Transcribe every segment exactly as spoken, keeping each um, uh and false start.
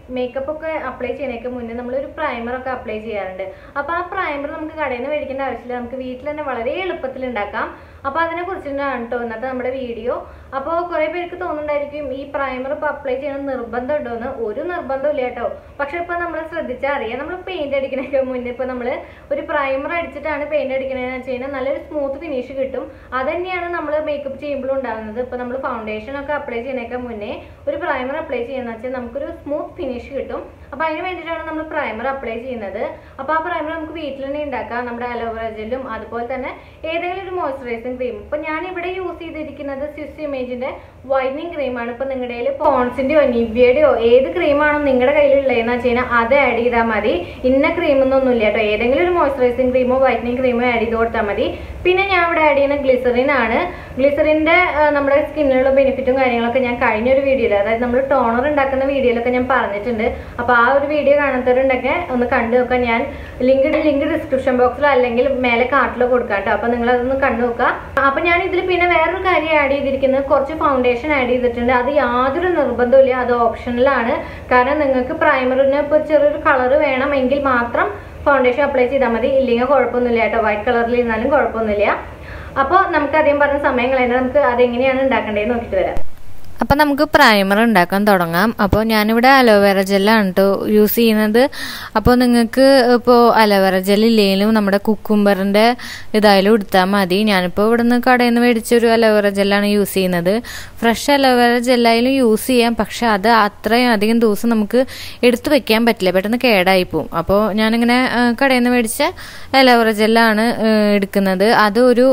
Makeup ഒക്കെ apply ചെയ്യുന്നതിന് മുന്നേ നമ്മളൊരു പ്രൈമർ ഒക്കെ അപ്ലൈ ചെയ്യാറുണ്ട്. അപ്പോൾ ആ പ്രൈമർ നമുക്ക് കടയിൽ നിന്ന് മേടിക്കേണ്ട ആവശ്യമില്ല, നമുക്ക് വീട്ടിൽ തന്നെ വളരെ എളുപ്പത്തിൽ ഉണ്ടാക്കാം. അപ്പോൾ അതിനെക്കുറിച്ചിട്ടാണ് കേട്ടോ ഇന്നത്തെ നമ്മുടെ വീഡിയോ. അപ്പോൾ കുറേ പേർക്ക് തോന്നുന്നുണ്ടായിരിക്കും ഈ പ്രൈമർ ഇപ്പോൾ അപ്ലൈ ചെയ്യണം നിർബന്ധം ഉണ്ടോയെന്ന്. ഒരു നിർബന്ധം ഇല്ല കേട്ടോ. പക്ഷെ ഇപ്പോൾ നമ്മൾ ശ്രദ്ധിച്ചാൽ അറിയാം, നമ്മൾ പെയിൻറ് അടിക്കുന്നതിന് മുന്നേ ഇപ്പോൾ നമ്മൾ ഒരു പ്രൈമർ അടിച്ചിട്ടാണ് പെയിൻറ് അടിക്കണതെന്ന് വെച്ച് കഴിഞ്ഞാൽ നല്ലൊരു സ്മൂത്ത് ഫിനിഷ് കിട്ടും. അത് തന്നെയാണ് നമ്മൾ മേക്കപ്പ് ചെയ്യുമ്പോഴും ഉണ്ടാകുന്നത്. ഇപ്പോൾ നമ്മൾ ഫൗണ്ടേഷൻ ഒക്കെ അപ്ലൈ ചെയ്യുന്നതിനൊക്കെ മുന്നേ ഒരു പ്രൈമർ അപ്ലൈ ചെയ്യുന്ന വെച്ചാൽ നമുക്കൊരു സ്മൂത്ത് ഫിനിഷ് കിട്ടും. അപ്പോൾ അതിന് വേണ്ടിയിട്ടാണ് നമ്മൾ പ്രൈമർ അപ്ലൈ ചെയ്യുന്നത്. അപ്പോൾ ആ പ്രൈമർ നമുക്ക് വീട്ടിൽ തന്നെ ഉണ്ടാക്കാം. നമ്മുടെ അലോവേറ ജെല്ലും അതുപോലെ തന്നെ ഏതെങ്കിലും ഒരു മോയ്സ്ചറൈസിങ് ക്രീം. ഇപ്പോൾ ഞാനിവിടെ യൂസ് ചെയ്തിരിക്കുന്നത് സ്വിസ് ഇമേജിൻ്റെ വൈറ്റനിങ് ക്രീമാണ്. ഇപ്പോൾ നിങ്ങളുടെ കയ്യിൽ പോൺസിൻ്റെയോ നിവ്യയുടെയോ ഏത് ക്രീമാണോ നിങ്ങളുടെ കയ്യിലുള്ളതെന്ന് വെച്ച് കഴിഞ്ഞാൽ അത് ആഡ് ചെയ്താൽ മതി. ഇന്ന ക്രീമൊന്നൊന്നുമില്ല കേട്ടോ. ഏതെങ്കിലും ഒരു മോയ്സ്ചറൈസിങ് ക്രീമോ വൈറ്റനിങ് ക്രീമോ ആഡ് ചെയ്ത് കൊടുത്താൽ മതി. പിന്നെ ഞാൻ ഇവിടെ ആഡ് ചെയ്യുന്ന ഗ്ലിസറിൻ ആണ്. ഗ്ലിസറിൻ്റെ നമ്മുടെ സ്കിന്നിലുള്ള ബെനിഫിറ്റും കാര്യങ്ങളൊക്കെ ഞാൻ കഴിഞ്ഞൊരു വീഡിയോയിൽ, അതായത് നമ്മൾ ടോണർ ഉണ്ടാക്കുന്ന വീഡിയോയിലൊക്കെ ഞാൻ പറഞ്ഞിട്ടുണ്ട്. അപ്പോൾ ആ ഒരു വീഡിയോ കാണാത്തവരുണ്ടൊക്കെ ഒന്ന് കണ്ടു നോക്കാം. ഞാൻ ലിങ്ക് ലിങ്ക് ഡിസ്ക്രിപ്ഷൻ ബോക്സിലോ അല്ലെങ്കിൽ മേലെ കാർട്ടിലോ കൊടുക്കാം കേട്ടോ. അപ്പോൾ നിങ്ങൾ അതൊന്ന് കണ്ടു നോക്കുക. അപ്പോൾ ഞാൻ ഇതിൽ പിന്നെ വേറൊരു കാര്യം ആഡ് ചെയ്തിരിക്കുന്നത് കുറച്ച് ഫൗണ്ടേഷൻ ആഡ് ചെയ്തിട്ടുണ്ട്. അത് യാതൊരു നിർബന്ധമില്ല, അത് ഓപ്ഷണലാണ്. കാരണം നിങ്ങൾക്ക് പ്രൈമറിന് ഇപ്പോൾ ചെറിയൊരു കളർ വേണം എങ്കിൽ മാത്രം ഫൗണ്ടേഷൻ അപ്ലൈ ചെയ്താൽ മതി, ഇല്ലെങ്കിൽ കുഴപ്പമൊന്നുമില്ല കേട്ടോ. വൈറ്റ് കളറിൽ ഇരുന്നാലും കുഴപ്പമൊന്നുമില്ല. അപ്പോൾ നമുക്ക് അധികം പറഞ്ഞ സമയം കളയുന്നത്, നമുക്ക് അതെങ്ങനെയാണ് ഉണ്ടാക്കേണ്ടതെന്ന് നോക്കിയിട്ട് വരാം. അപ്പം നമുക്ക് പ്രൈമർ ഉണ്ടാക്കാൻ തുടങ്ങാം. അപ്പോൾ ഞാനിവിടെ അലോവേറ ജെല്ലാണ് കേട്ടോ യൂസ് ചെയ്യുന്നത്. അപ്പോൾ നിങ്ങൾക്ക് ഇപ്പോൾ അലോവേറ ജെൽ ഇല്ലെങ്കിലും നമ്മുടെ കുക്കുംബറിൻ്റെ ഇതായാലും എടുത്താൽ മതി. ഞാനിപ്പോൾ ഇവിടെ നിന്ന് കടയിൽ നിന്ന് മേടിച്ചൊരു അലോവേറ ജെല്ലാണ് യൂസ് ചെയ്യുന്നത്. ഫ്രഷ് അലോവേറ ജെല്ലായാലും യൂസ് ചെയ്യാം, പക്ഷെ അത് അത്രയും അധികം ദിവസം നമുക്ക് എടുത്തു വെക്കാൻ പറ്റില്ല, പെട്ടെന്ന് കേടായി പോവും. അപ്പോൾ ഞാനിങ്ങനെ കടയിൽ നിന്ന് മേടിച്ച അലോവേറ ജെല്ലാണ് എടുക്കുന്നത്. അത് ഒരു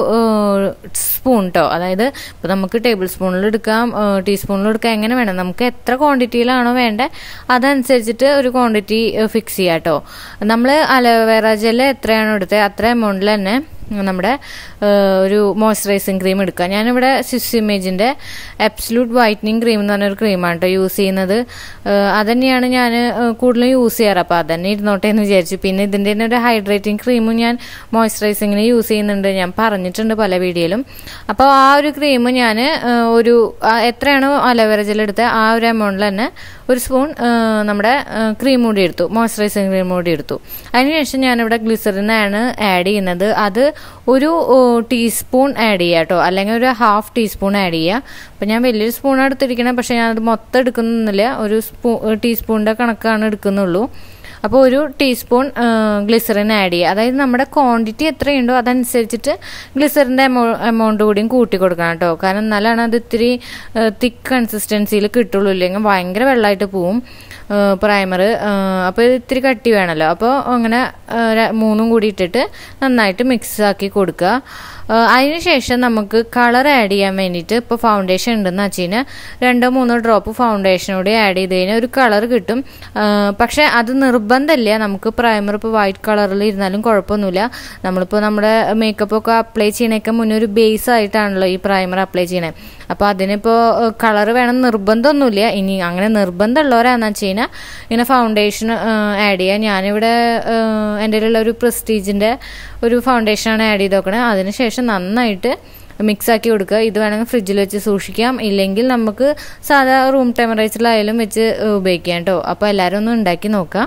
സ്പൂൺ കേട്ടോ, അതായത് ഇപ്പോൾ നമുക്ക് ടേബിൾ സ്പൂണിൽ എടുക്കാം, ടീസ്പൂണിൽ എടുക്കാം, എങ്ങനെ വേണം, നമുക്ക് എത്ര ക്വാണ്ടിറ്റിയിലാണോ വേണ്ടത് അതനുസരിച്ചിട്ട് ഒരു ക്വാണ്ടിറ്റി ഫിക്സ് ചെയ്യാം കേട്ടോ. നമ്മൾ അലോവേറ ജെൽ എത്രയാണോ എടുത്തത് അത്ര എമൗണ്ടിൽ തന്നെ നമ്മുടെ ഒരു മോയ്സ്ചറൈസിങ് ക്രീം എടുക്കുക. ഞാനിവിടെ സ്വിസ് ഇമേജിൻ്റെ അബ്സല്യൂട്ട് വൈറ്റനിങ് ക്രീം എന്ന് പറഞ്ഞൊരു ക്രീമാണ് കേട്ടോ യൂസ് ചെയ്യുന്നത്. അതുതന്നെയാണ് ഞാൻ കൂടുതലും യൂസ് ചെയ്യാറ്. അപ്പോൾ അതന്നെ ഇരുന്നോട്ടെ എന്ന് വിചാരിച്ചു. പിന്നെ ഇതിൻ്റെ തന്നെ ഒരു ഹൈഡ്രേറ്റിംഗ് ക്രീമും ഞാൻ മോയ്സ്ചറൈസിങ്ങിന് യൂസ് ചെയ്യുന്നുണ്ട്, ഞാൻ പറഞ്ഞിട്ടുണ്ട് പല വീഡിയോയിലും. അപ്പോൾ ആ ഒരു ക്രീം ഞാൻ ഒരു എത്രയാണോ അലോവേറ ജെൽ എടുത്തത് ആ ഒരു എമൗണ്ടിൽ തന്നെ ഒരു സ്പൂൺ നമ്മുടെ ക്രീം കൂടി എടുത്തു, മോയ്സ്ചറൈസിങ് ക്രീം കൂടി എടുത്തു. അതിനുശേഷം ഞാനിവിടെ ഗ്ലിസറിനാണ് ആഡ് ചെയ്യുന്നത്. അത് ഒരു ടീസ്പൂൺ ആഡ് ചെയ്യുക കേട്ടോ, അല്ലെങ്കിൽ ഒരു ഹാഫ് ടീസ്പൂൺ ആഡ് ചെയ്യുക. അപ്പം ഞാൻ വലിയൊരു സ്പൂണാണ് എടുത്തിരിക്കണം, പക്ഷേ ഞാനത് മൊത്തം എടുക്കുന്നില്ല, ഒരു സ്പൂ ടീസ്പൂണിൻ്റെ കണക്കാണ് എടുക്കുന്നുള്ളൂ. അപ്പോൾ ഒരു ടീസ്പൂൺ ഗ്ലിസറിൻ ആഡ് ചെയ്യുക. അതായത് നമ്മുടെ ക്വാണ്ടിറ്റി എത്രയുണ്ടോ അതനുസരിച്ചിട്ട് ഗ്ലിസറിൻ്റെ എമൗ എമൗണ്ട് കൂടിയും കൂട്ടി കൊടുക്കണം കേട്ടോ. കാരണം എന്നാലാണ് അത് ഇത്തിരി തിക്ക് കൺസിസ്റ്റൻസിയിൽ കിട്ടുള്ളൂ, ഇല്ലെങ്കിൽ ഭയങ്കര വെള്ളമായിട്ട് പോവും പ്രൈമർ. അപ്പോൾ ഇത് ഇത്തിരി കട്ടി വേണമല്ലോ. അപ്പോൾ അങ്ങനെ മൂന്നും കൂടി ഇട്ടിട്ട് നന്നായിട്ട് മിക്സ് ആക്കി കൊടുക്കുക. അതിനുശേഷം നമുക്ക് കളർ ആഡ് ചെയ്യാൻ വേണ്ടിയിട്ട് ഇപ്പോൾ ഫൗണ്ടേഷൻ ഉണ്ടെന്ന് വെച്ച് കഴിഞ്ഞാൽ രണ്ടോ മൂന്നോ ഡ്രോപ്പ് ഫൗണ്ടേഷനോടെ ആഡ് ചെയ്ത് കഴിഞ്ഞാൽ ഒരു കളർ കിട്ടും. പക്ഷേ അത് നിർബന്ധമില്ല, നമുക്ക് പ്രൈമർ ഇപ്പോൾ വൈറ്റ് കളറിൽ ഇരുന്നാലും കുഴപ്പമൊന്നുമില്ല. നമ്മളിപ്പോൾ നമ്മുടെ മേക്കപ്പ് ഒക്കെ അപ്ലൈ ചെയ്യണേക്കെ മുന്നേ ഒരു ബേസ് ആയിട്ടാണല്ലോ ഈ പ്രൈമർ അപ്ലൈ ചെയ്യണേ. അപ്പോൾ അതിനിപ്പോൾ കളർ വേണം നിർബന്ധമൊന്നുമില്ല. ഇനി അങ്ങനെ നിർബന്ധമുള്ളവരാണെന്ന് വെച്ച് കഴിഞ്ഞാൽ ഇങ്ങനെ ഫൗണ്ടേഷൻ ആഡ് ചെയ്യുക. ഞാനിവിടെ എൻ്റെ കയ്യിലുള്ള ഒരു പ്രസ്റ്റീജിൻ്റെ ഒരു ഫൗണ്ടേഷനാണ് ആഡ് ചെയ്ത് നോക്കണത്. അതിനുശേഷം നന്നായിട്ട് മിക്സ് ആക്കി കൊടുക്കുക. ഇത് വേണമെങ്കിൽ ഫ്രിഡ്ജിൽ വെച്ച് സൂക്ഷിക്കാം, ഇല്ലെങ്കിൽ നമുക്ക് സാധാ റൂം ടെമ്പറേച്ചറിലായാലും വെച്ച് ഉപയോഗിക്കാം കേട്ടോ. അപ്പോൾ എല്ലാവരും ഒന്ന് ഉണ്ടാക്കി നോക്കാം.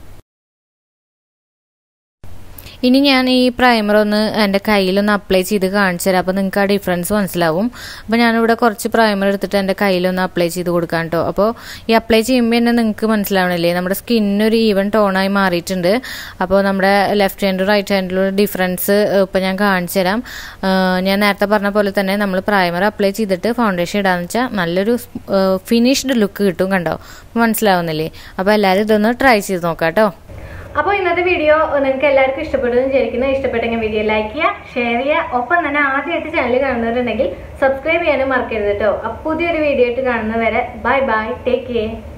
ഇനി ഞാൻ ഈ പ്രൈമർ ഒന്ന് എൻ്റെ കയ്യിലൊന്ന് അപ്ലൈ ചെയ്ത് കാണിച്ചു തരാം, അപ്പോൾ നിങ്ങൾക്ക് ആ ഡിഫറൻസ് മനസ്സിലാവും. അപ്പോൾ ഞാനിവിടെ കുറച്ച് പ്രൈമർ എടുത്തിട്ട് എൻ്റെ കയ്യിലൊന്ന് അപ്ലൈ ചെയ്ത് കൊടുക്കാം കേട്ടോ. അപ്പോൾ ഈ അപ്ലൈ ചെയ്യുമ്പോൾ തന്നെ നിങ്ങൾക്ക് മനസ്സിലാവണില്ലേ, നമ്മുടെ സ്കിന്നൊരു ഈവൻ ടോണായി മാറിയിട്ടുണ്ട്. അപ്പോൾ നമ്മുടെ ലെഫ്റ്റ് ഹാൻഡും റൈറ്റ് ഹാൻഡിലുള്ള ഡിഫറൻസ് ഇപ്പോൾ ഞാൻ കാണിച്ചു തരാം. ഞാൻ നേരത്തെ പറഞ്ഞ പോലെ തന്നെ നമ്മൾ പ്രൈമർ അപ്ലൈ ചെയ്തിട്ട് ഫൗണ്ടേഷൻ ഇടാന്ന് വെച്ചാൽ നല്ലൊരു ഫിനിഷ്ഡ് ലുക്ക് കിട്ടും, കണ്ടോ, മനസ്സിലാവുന്നില്ലേ? അപ്പോൾ എല്ലാവരും ഇതൊന്ന് ട്രൈ ചെയ്ത് നോക്കാം കേട്ടോ. അപ്പോൾ ഇന്നത്തെ വീഡിയോ നിങ്ങൾക്ക് എല്ലാവർക്കും ഇഷ്ടപ്പെടുമെന്ന് വിചാരിക്കുന്നു. ഇഷ്ടപ്പെട്ടെങ്കിൽ വീഡിയോ ലൈക്ക് ചെയ്യുക, ഷെയർ ചെയ്യുക. ഒപ്പം തന്നെ ആദ്യമായിട്ട് ചാനൽ കാണുന്നവരുണ്ടെങ്കിൽ സബ്സ്ക്രൈബ് ചെയ്യാനും മറക്കരുത് കേട്ടോ. അപ്പോൾ പുതിയൊരു വീഡിയോ ആയിട്ട് കാണുന്നവരെ ബൈ ബൈ, ടേക്ക് കെയർ.